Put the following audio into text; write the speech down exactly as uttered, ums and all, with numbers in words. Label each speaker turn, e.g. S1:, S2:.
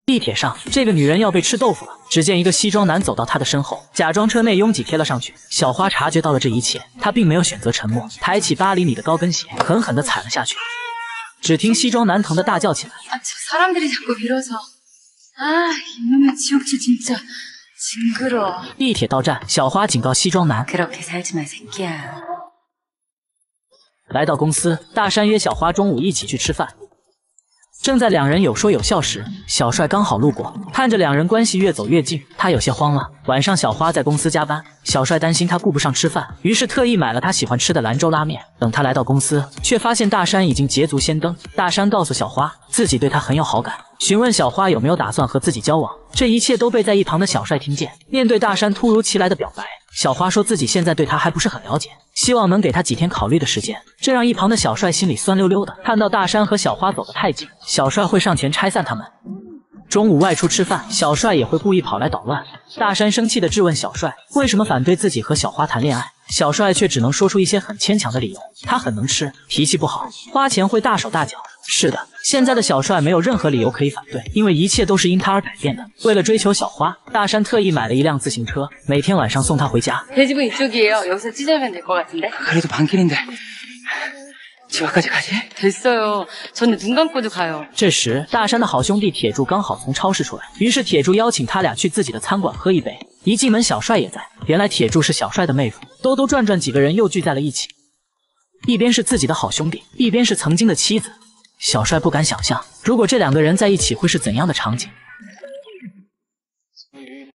S1: 地铁上，这个女人要被吃豆腐了。只见一个西装男走到她的身后，假装车内拥挤贴了上去。小花察觉到了这一切，她并没有选择沉默，抬起八厘米的高跟鞋，狠狠地踩了下去。只听西装男疼得大叫起来。啊，地铁到站，小花警告西装男。来到公司，大山约小花中午一起去吃饭。正在两人有说有笑时，小帅刚好路过，看着两人关系越走越近，他有些慌了。晚上小花在公司加班，小帅担心他顾不上吃饭，于是特意买了他喜欢吃的兰州拉面。等他来到公司，却发现大山已经捷足先登。大山告诉小花，自己对他很有好感，询问小花有没有打算和自己交往。这一切都被在一旁的小帅听见。面对大山突如其来的表白，小花说自己现在对他还不是很了解，希望能给他几天考虑的时间。这让一旁的小帅心里酸溜溜的。看到大山和小花走得太近，小帅会上前拆散他们。中午外出吃饭，小帅也会故意跑来捣乱。大山生气地质问小帅，为什么反对自己和小花谈恋爱？小帅却只能说出一些很牵强的理由。他很能吃，脾气不好，花钱会大手大脚。是的，现在的小帅没有任何理由可以反对，因为一切都是因他而改变的。为了追求小花，大山特意买了一辆自行车，每天晚上送她回家。
S2: 됐어요저는눈감고도가요
S1: 这时，大山的好兄弟铁柱刚好从超市出来，于是铁柱邀请他俩去自己的餐馆喝一杯。一进门，小帅也在。原来铁柱是小帅的妹夫。兜兜转转，几个人又聚在了一起。一边是自己的好兄弟，一边是曾经的妻子。小帅不敢想象，如果这两个人在一起会是怎样的场景。